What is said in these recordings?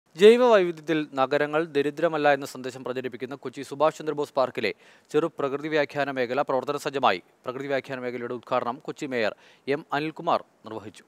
ജൈവ വൈവിധ്യത്തിൽ നഗരങ്ങൾ ദരിദ്രമല്ല എന്ന സന്ദേശം പ്രചരിപ്പിക്കുന്ന കൊച്ചി സുഭാഷ് ചന്ദ്രബോസ് പാർക്കിലെ ചെറു പ്രകൃതി വ്യാഖ്യാന മേഖല പ്രവർത്തന സജ്ജമായി. പ്രകൃതി വ്യാഖ്യാന മേഖലയുടെ ഉദ്ഘാടനം കൊച്ചി മേയർ എം അനിൽകുമാർ നിർവഹിച്ചു.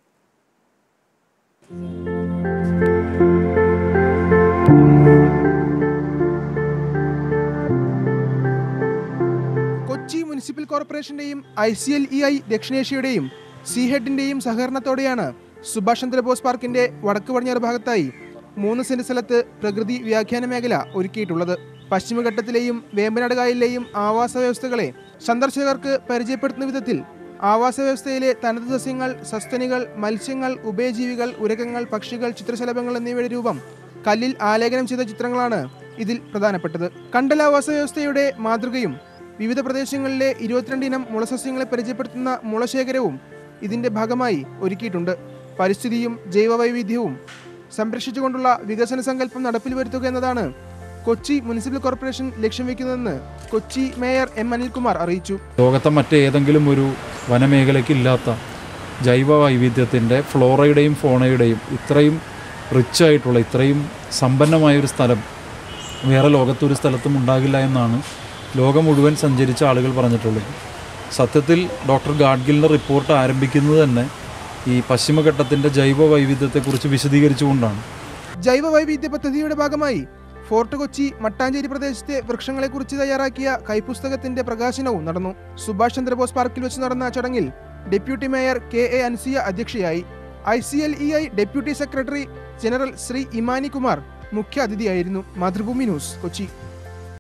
കൊച്ചി മുനിസിപ്പൽ കോർപ്പറേഷന്റെയും ICLEI ദക്ഷിണേഷ്യയുടെയും സീഹെഡിന്റെയും സഹകരണത്തോടെയാണ് സുഭാഷ് ചന്ദ്രബോസ് പാർക്കിന്റെ വടക്ക് പടിഞ്ഞാറ് ഭാഗത്തായി 3 സെന്റ് സ്ഥലത്ത് പ്രകൃതി വ്യാഖ്യാന മേഖല ഒരുക്കിയിട്ടുള്ളത്. പശ്ചിമഘട്ടത്തിലെയും വേമ്പനാട് കായലിലെയും ആവാസ വ്യവസ്ഥകളെ സന്ദർശകർക്ക് പരിചയപ്പെടുത്തുന്ന വിധത്തിൽ ആവാസ വ്യവസ്ഥയിലെ തനത് സസ്യങ്ങൾ, സസ്തനികൾ, മത്സ്യങ്ങൾ, ഉഭയജീവികൾ, ഉരകങ്ങൾ, പക്ഷികൾ, ചിത്രശലഭങ്ങൾ എന്നിവയുടെ രൂപം കല്ലിൽ ആലേഖനം ചെയ്ത ചിത്രങ്ങളാണ് ഇതിൽ പ്രധാനപ്പെട്ടത്. കണ്ടലാവാസ വ്യവസ്ഥയുടെ മാതൃകയും വിവിധ പ്രദേശങ്ങളിലെ 22 ഇനം മുളസസ്യങ്ങളെ പരിചയപ്പെടുത്തുന്ന മുളശേഖരവും ഇതിന്റെ ഭാഗമായി ഒരുക്കിയിട്ടുണ്ട്. പരിസ്ഥിതിയും ജൈവവൈവിധ്യവും സംരക്ഷിച്ചുകൊണ്ടുള്ള വികസന സങ്കല്പം നടപ്പിൽ വരുത്തുക എന്നതാണ് കൊച്ചി മുനിസിപ്പൽ കോർപ്പറേഷൻ ലക്ഷ്യം വെക്കുന്നതെന്ന് കൊച്ചി മേയർ എം അനിൽകുമാർ അറിയിച്ചു. ലോകത്തെ മറ്റേതെങ്കിലും ഒരു വനമേഖലയ്ക്കില്ലാത്ത ജൈവ വൈവിധ്യത്തിൻ്റെ ഫ്ലോറയുടെയും ഫോണയുടെയും ഇത്രയും റിച്ചായിട്ടുള്ള, ഇത്രയും സമ്പന്നമായൊരു സ്ഥലം വേറെ ലോകത്തൊരു സ്ഥലത്തും ഉണ്ടാകില്ല എന്നാണ് ലോകം മുഴുവൻ സഞ്ചരിച്ച ആളുകൾ പറഞ്ഞിട്ടുള്ളത്. സത്യത്തിൽ ഡോക്ടർ ഗാഡ്ഗിലിൻ്റെ റിപ്പോർട്ട് ആരംഭിക്കുന്നത് തന്നെ ഈ പശ്ചിമഘട്ടത്തിൻ്റെ ജൈവ വൈവിധ്യത്തെക്കുറിച്ച് വിശദീകരിച്ചുകൊണ്ടാണ്. ജൈവ വൈവിധ്യ പദ്ധതിയുടെ ഭാഗമായി ഫോർട്ട് കൊച്ചി മട്ടാഞ്ചേരി പ്രദേശത്തെ വൃക്ഷങ്ങളെക്കുറിച്ച് തയ്യാറാക്കിയ കൈപ്പുസ്തകത്തിന്റെ പ്രകാശനവും നടന്നു. സുഭാഷ് ചന്ദ്രബോസ് പാർക്കിൽ വെച്ച് നടന്ന ചടങ്ങിൽ ഡെപ്യൂട്ടി മേയർ KA അൻസിയ അധ്യക്ഷയായി. ICLEI deputy secretary general Shri Emani Kumar മുഖ്യ അതിഥിയായിരുന്നു. മാതൃഭൂമി ന്യൂസ്, കൊച്ചി.